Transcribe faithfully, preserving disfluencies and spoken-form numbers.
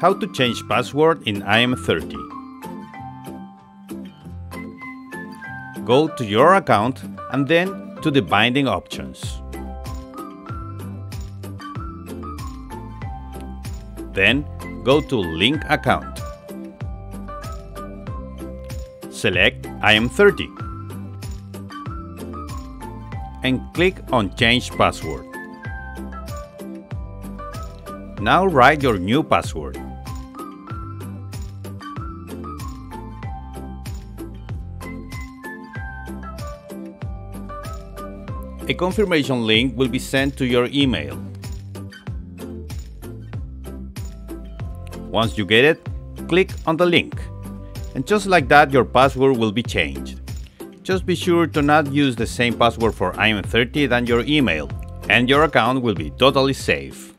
How to change password in I M thirty. Go to your account and then to the binding options. Then go to Link Account. Select I M thirty and click on Change Password. Now write your new password. A confirmation link will be sent to your email. Once you get it, click on the link. And just like that, your password will be changed. Just be sure to not use the same password for I M thirty than your email, and your account will be totally safe.